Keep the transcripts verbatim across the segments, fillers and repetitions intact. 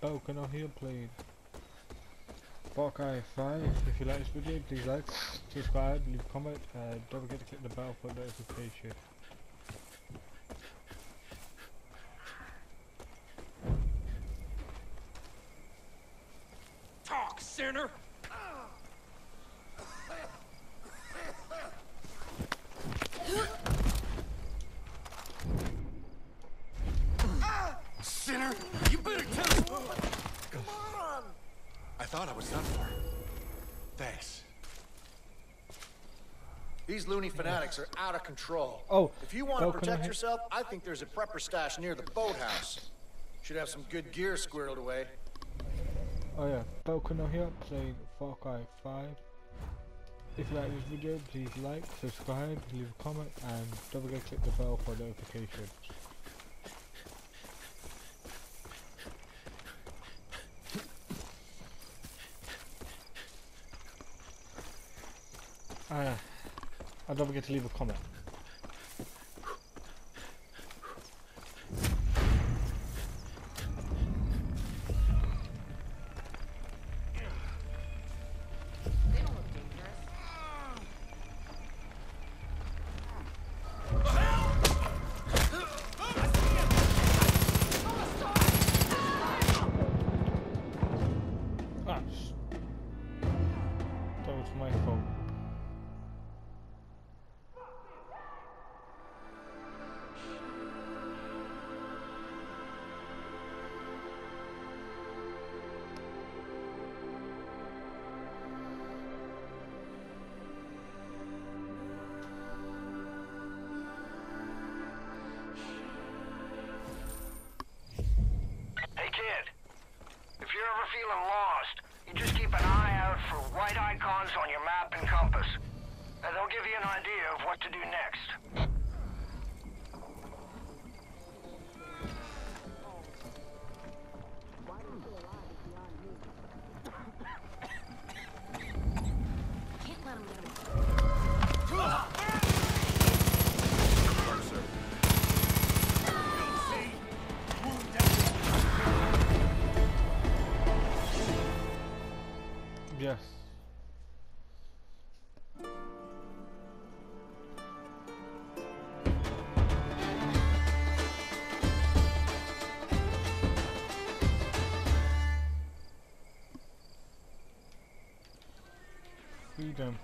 Falcon on here playing Far Cry five. If you like this video, please like, subscribe, leave a comment, and don't forget to click the bell for notification. Talk, sinner! Sinner, you better tell me. Come on! I thought I was done for. Thanks. These loony fanatics are out of control. Oh, if you want to Falcon protect on yourself, I think there's a prepper stash near the boathouse. Should have some good gear squirreled away. Oh yeah, Falcon on here playing Far Cry five. If you like this video, please like, subscribe, leave a comment, and don't forget to click the bell for notification. Uh, and don't forget to leave a comment. They don't look dangerous. Ah, sh that was my fault. Hey kid, if you're ever feeling lost, you just keep an eye out for white icons on your map and compass, and they'll give you an idea of what to do next. Can't let them get away. Yes. Freedom.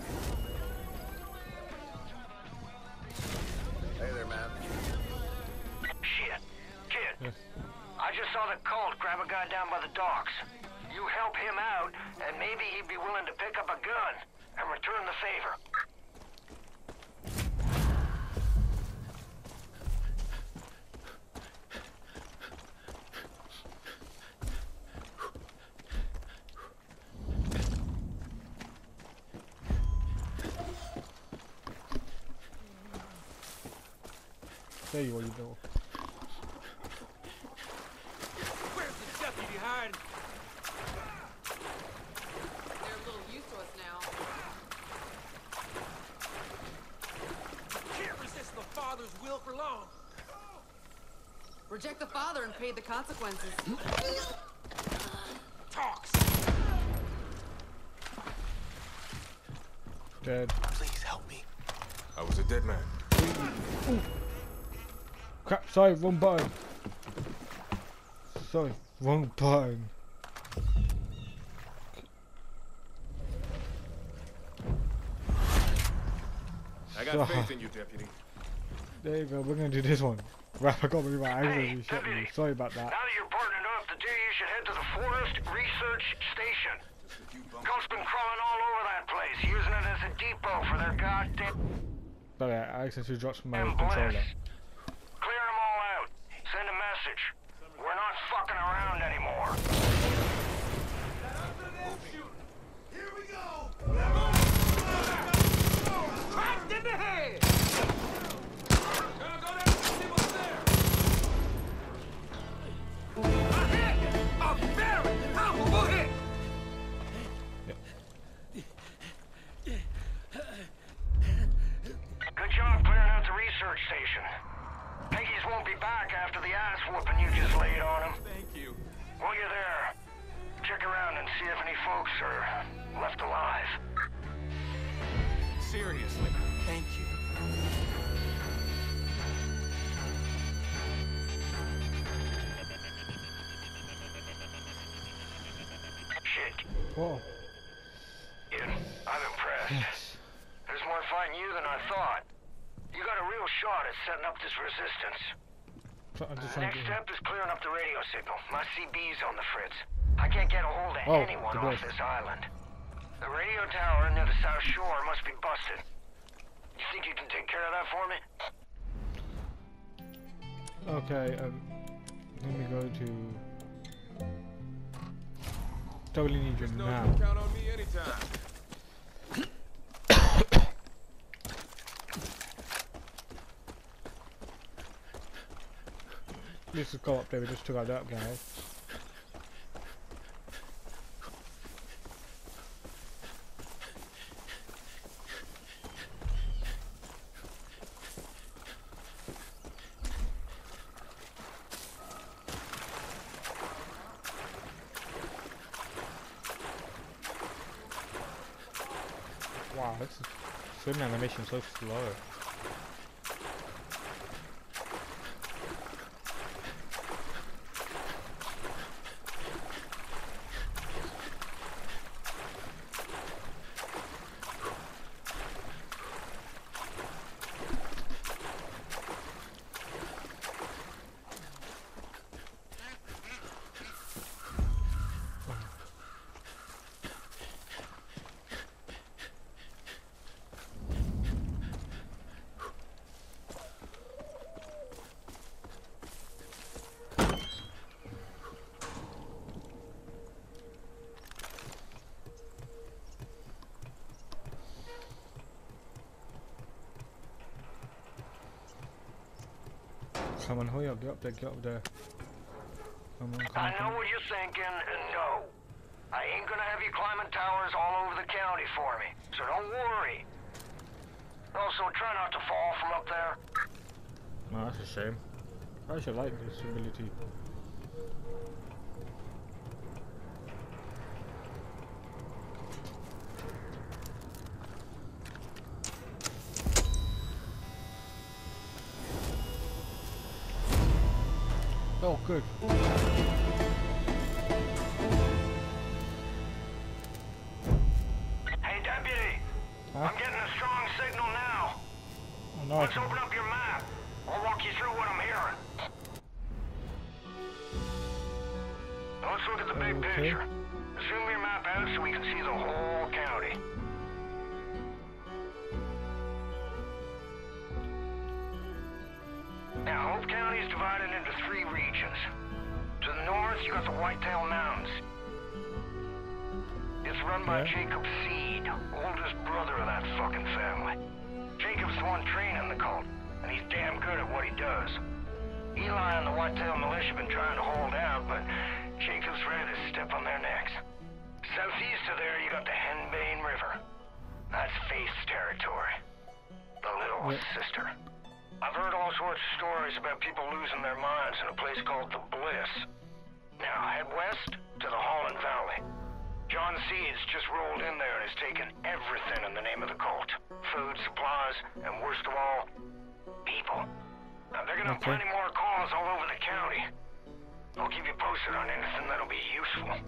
Hey there, man. Shit. Kid, Yes. I just saw the cult grab a guy down by the docks. You help him out, and maybe he'd be willing to pick up a gun and return the favor. Tell you what you do. Where's the deputy hiding? They're a little used to us now. Can't resist the Father's will for long. Reject the father and pay the consequences. Talks. Dead. Please help me. I was a dead man. Crap, sorry, wrong button. Sorry, wrong button. I got faith in you, deputy. There you go, we're gonna do this one. Right, I got really my Hey, angry shit deputy. me. Sorry about that. Now that you're partnered up, the two of you should head to the Forest Research Station. Cult's been crawling all over that place, using it as a depot for their goddamn But yeah, I accidentally dropped my bliss. controller. Clear them all out. Send a message. We're not fucking around anymore. Here we go! Cracked in the head! Gonna go down and see what's there! A hit! A very powerful hit! Good job clearing out the research station. see if any folks are left alive. Seriously, thank you. Shit. Whoa. Ian, I'm impressed. Yes. There's more fighting you than I thought. You got a real shot at setting up this resistance. So I'm just The trying next to. step is clearing up the radio signal. My C B's on the fritz. I can't get a hold of Oh, anyone the off best. this island. The radio tower near the South Shore must be busted. You think you can take care of that for me? Okay, um, let me go to. Totally need you Just know now. you can count on me anytime. Let's just go up there. We just took out that guy. Wow, this is swim animation so slow. Come on, hurry up, get up there, get up there. Come on, come I on, come know on. what you're thinking, and no. I ain't gonna have you climbing towers all over the county for me, so don't worry. Also, try not to fall from up there. No, that's a shame. I actually like this ability. Oh, good. Hey, deputy. Huh? I'm getting a strong signal now. Oh, no, I Let's can. open up your map. I'll walk you through what I'm hearing. Now let's look at the big Okay. picture. Zoom your map out so we can see the whole county. Now, Hope County is divided into three regions. To the north, you got the Whitetail Mountains. It's run by Yeah. Jacob Seed, oldest brother of that fucking family. Jacob's the one training the cult, and he's damn good at what he does. Eli and the Whitetail Militia have been trying to hold out, but Jacob's ready to step on their necks. Southeast of there, you got the Henbane River. That's Faith's territory. The little Yeah. sister. I've heard all sorts of stories about people losing their minds in a place called the Bliss. Now, head west to the Holland Valley. John Seeds just rolled in there and has taken everything in the name of the cult. Food, supplies, and worst of all, people. Now, they're gonna have Okay. plenty more calls all over the county. I'll keep you posted on anything that'll be useful.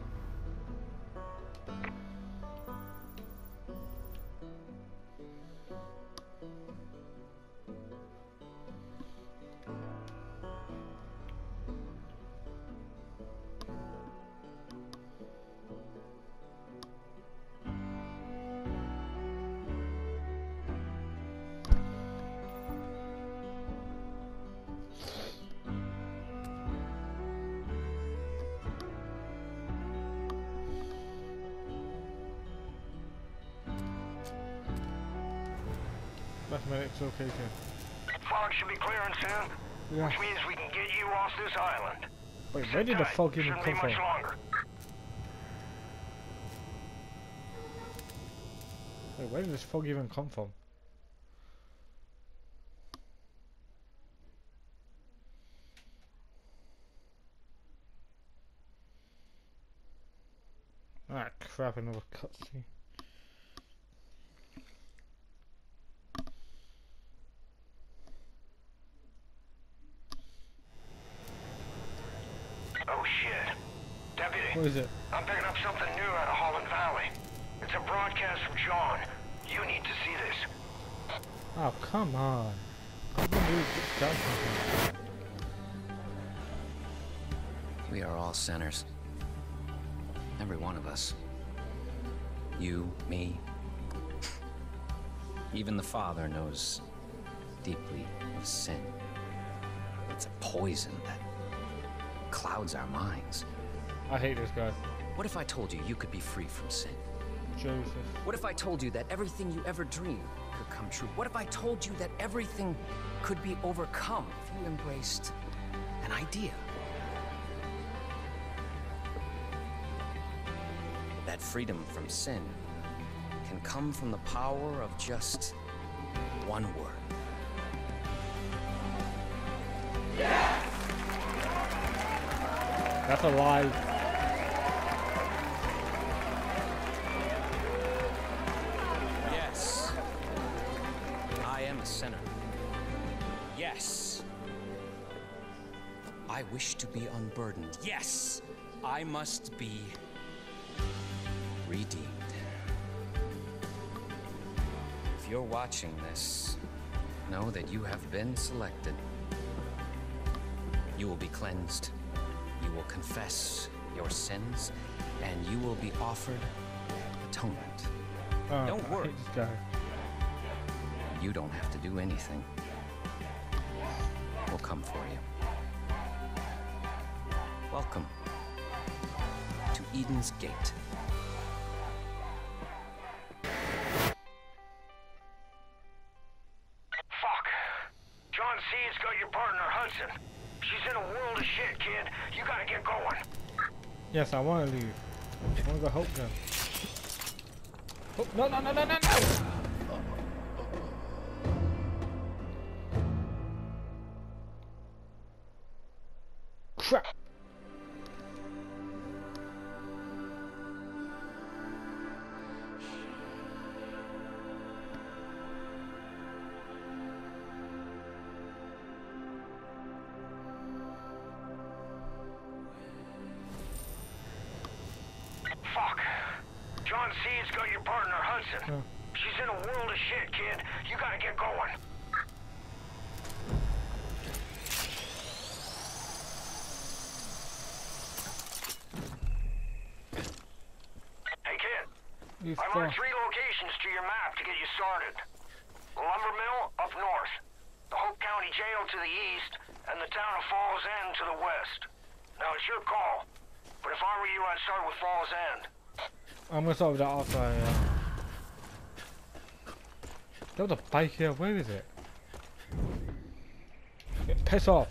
That's my next location. Fog should be clearing soon, Yeah. which means we can get you off this island. Wait, Sit where did the tight. fog even Shouldn't come be from? much longer. Wait, where did this fog even come from? Ah, crap, another cutscene. Oh shit. Deputy. What is it? I'm picking up something new out of Holland Valley. It's a broadcast from John. You need to see this. Oh, come on. I'm gonna do this. We are all sinners. Every one of us. You, me. Even the Father knows deeply of sin. It's a poison that clouds our minds. I hate this guy. What if I told you you could be free from sin? Joseph. What if I told you that everything you ever dreamed could come true? What if I told you that everything could be overcome if you embraced an idea? That freedom from sin can come from the power of just one word. That's a lie. Yes. I am a sinner. Yes. I wish to be unburdened. Yes. I must be redeemed. If you're watching this, know that you have been selected. You will be cleansed. You will confess your sins, and you will be offered atonement. Oh, Don't I worry. hate this guy. You don't have to do anything. We'll come for you. Welcome to Eden's Gate. Fuck. John C's got your partner, Hudson. She's in a world of shit, kid. You gotta get going. Yes, I want to leave. I want to go help them. Oh, no, no, no, no, no, no! Crap! Fuck. John C's got your partner, Hudson. Oh. She's in a world of shit, kid. You gotta get going. Hey, kid. He's I far. marked three locations to your map to get you started. The lumber mill up north, the Hope County Jail to the east, and the town of Falls End to the west. Now, it's your call, but if I were you, I'd start with Falls End. I'm gonna start with that after I, uh... There was a bike here, where is it? Yeah, piss off!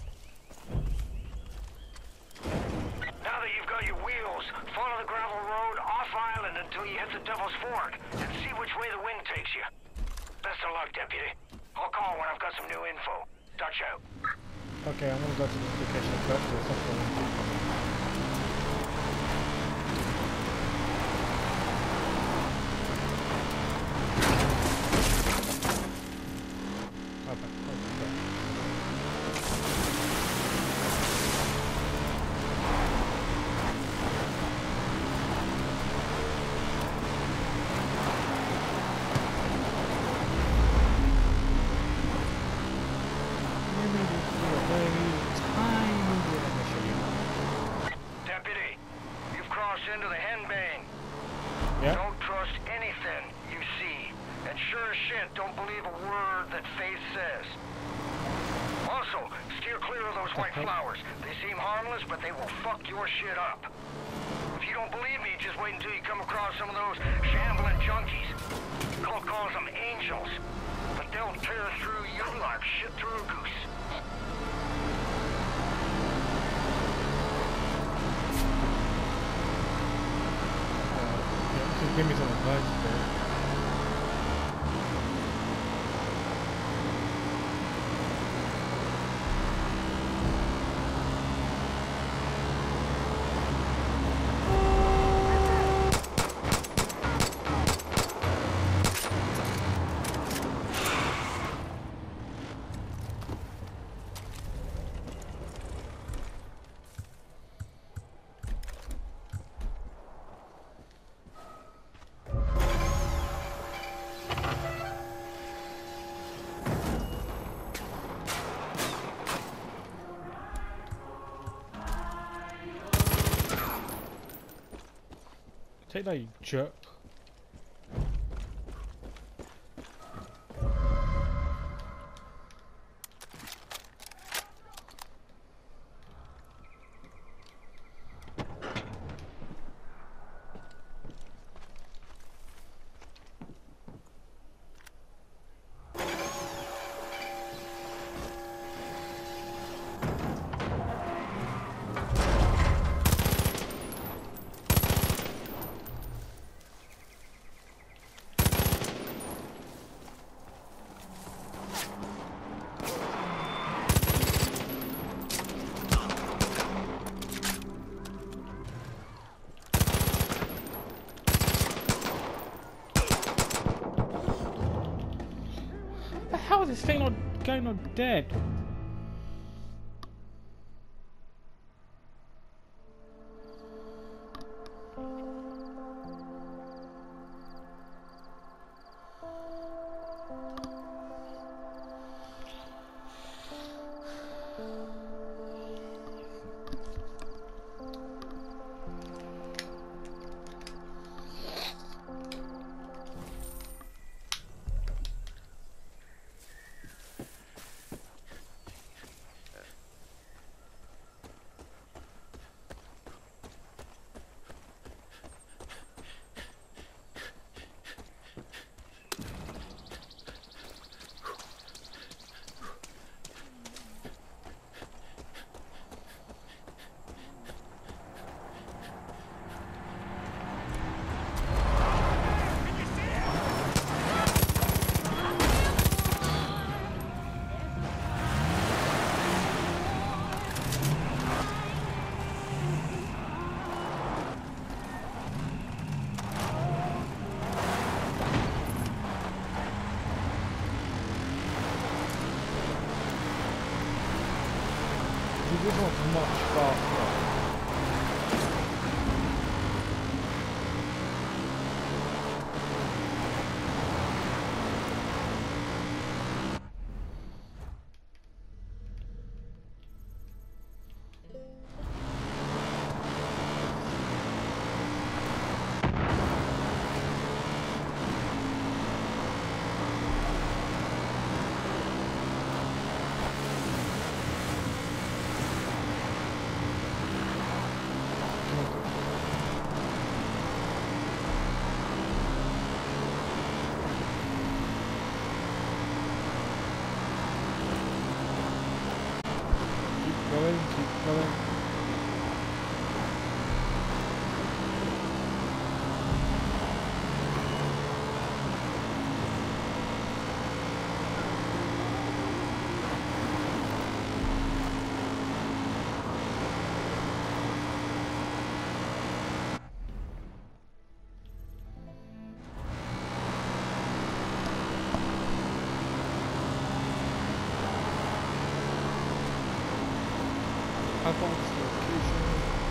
Now that you've got your wheels, follow the gravel road off island until you hit the Devil's Fork, and see which way the wind takes you. Best of luck, Deputy. I'll call when I've got some new info. Dutch out. Okay, I'm gonna go to the location first or something. Deputy, you've crossed into the henbane. Yeah? Don't trust anything you see. And sure as shit, don't believe a word that Faith says. Also, steer clear of those white flowers. They seem harmless, but they will fuck your shit up. If you don't believe me, just wait until you come across some of those shambling junkies. Cole calls them angels. But they'll tear through you like shit through a goose. Just give me some advice, bro. Take that, you jerk. How is this thing not going not dead? This one's much faster. Going, keep going. How far is the location?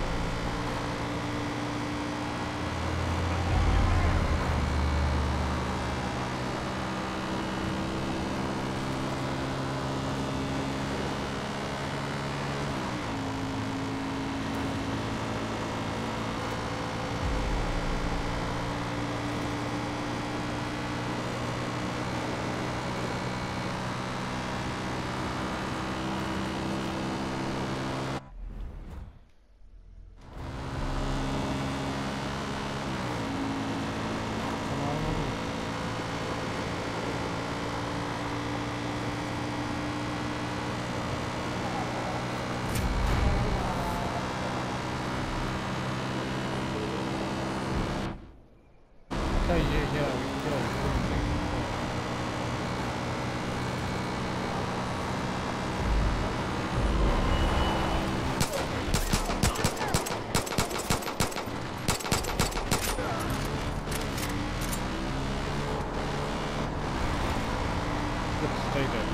Oh, yeah, yeah, yeah. Let's stay there.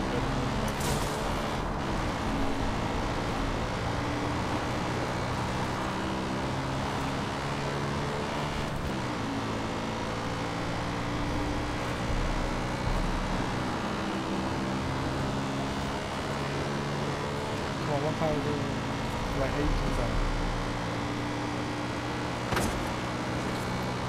What kind of like eighties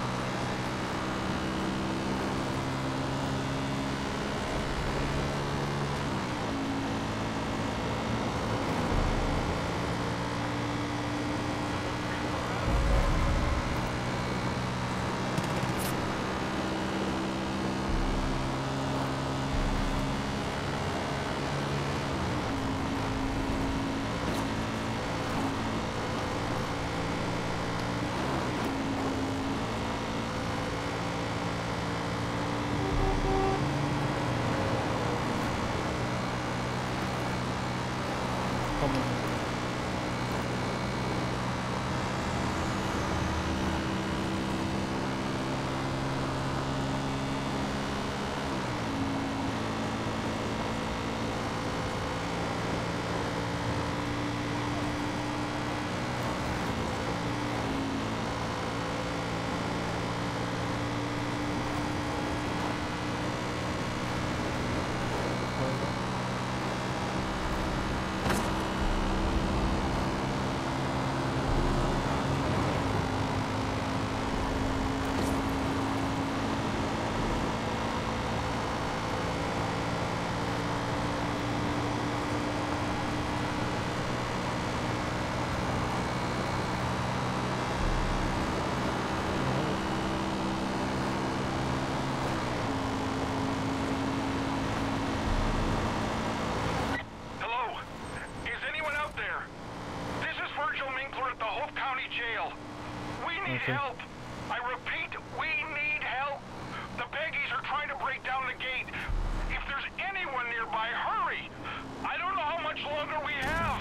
Hoof County Jail. We need Okay. help. I repeat, we need help. The Peggies are trying to break down the gate. If there's anyone nearby, hurry. I don't know how much longer we have.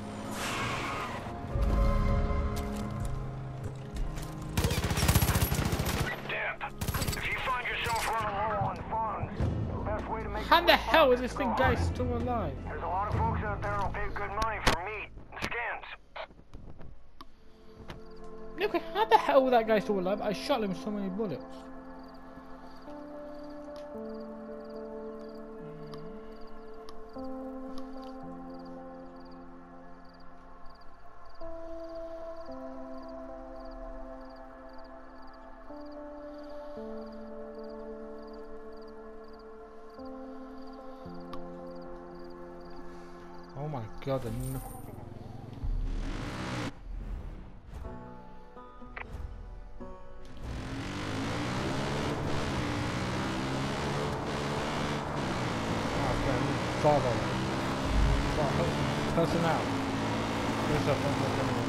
Deb, if you find yourself running low on funds, the best way to make How a the quick hell buck is this to thing go guy hunting. still alive? There's a lot of folks out there who'll pay good money for meat and skins. Look, how the hell was that guy still alive? I shot him with so many bullets. Oh my god, the n- Follow. Follow. Personnel. There's a phone number.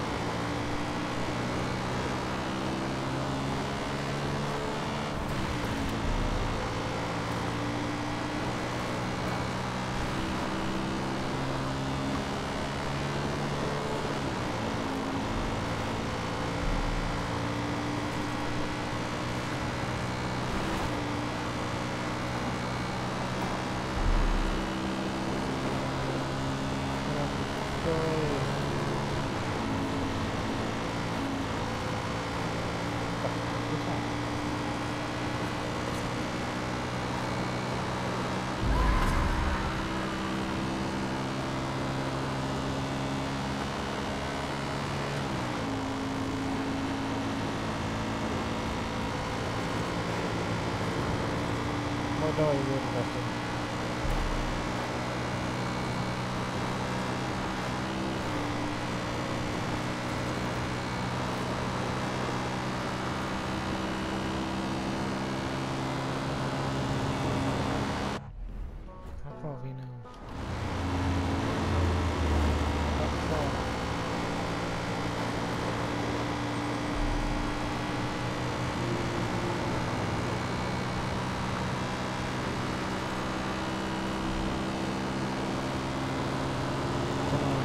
Oh no, you wouldn't have to. How far have we now? How far? Come on.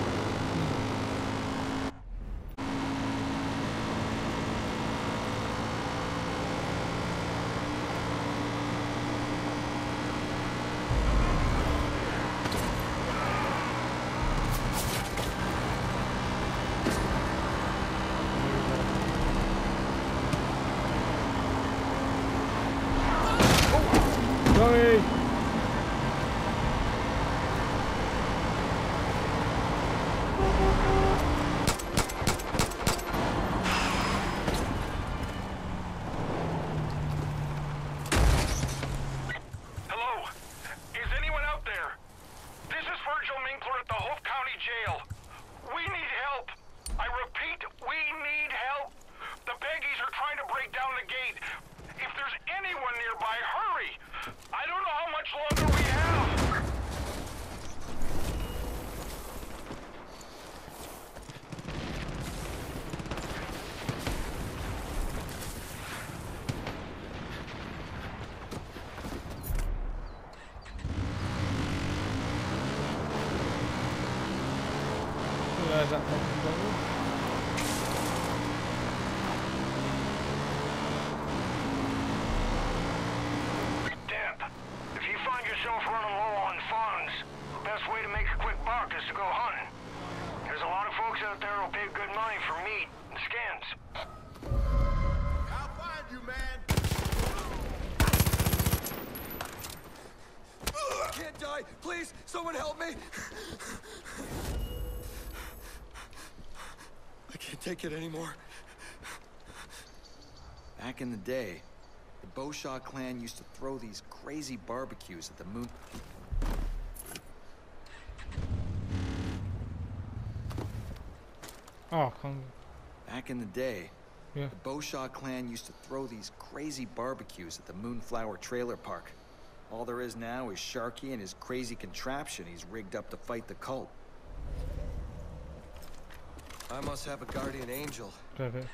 Sorry! Hello? Is anyone out there? This is Virgil Minkler at the Hoof County Jail. We need help. I repeat, we need help. The Peggies are trying to break down the gate. If there's anyone nearby, hurry. I don't know how much longer we have. Where's that fucking going? Deb, if you find yourself running low on funds, the best way to make a quick buck is to go hunting. There's a lot of folks out there who'll pay good money for meat and skins. I'll find you, man. I can't die. Please, someone help me. I can't take it anymore. Back in the day, the Beauchamp clan used to throw these crazy barbecues at the moon. Oh, come. Back in the day, Yeah. the Beauchamp clan used to throw these crazy barbecues at the Moonflower Trailer Park. All there is now is Sharky and his crazy contraption he's rigged up to fight the cult. I must have a guardian angel. Clever.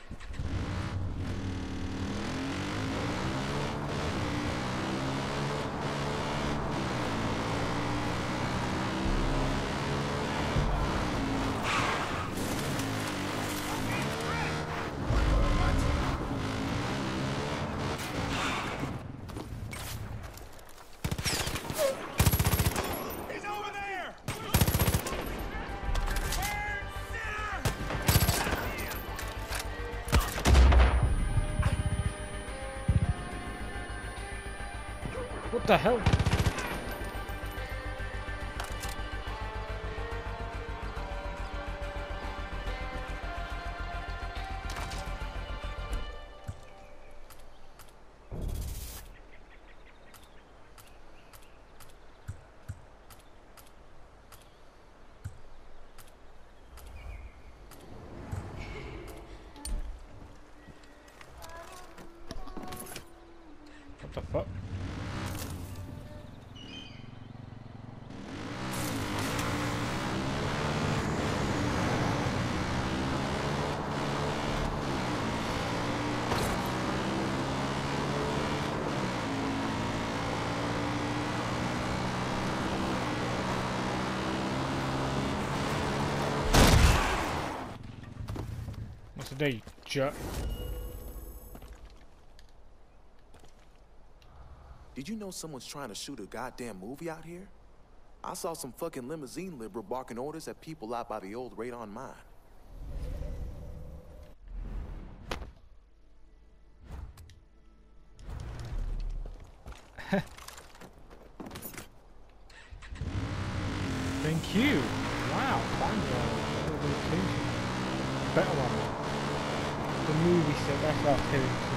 What the hell? What the fuck? What's the day, you jerk? Did you know someone's trying to shoot a goddamn movie out here? I saw some fucking limousine liberal barking orders at people out by the old radon mine. Thank you. Wow, finally. Better one. The movie set, that's what I was telling you.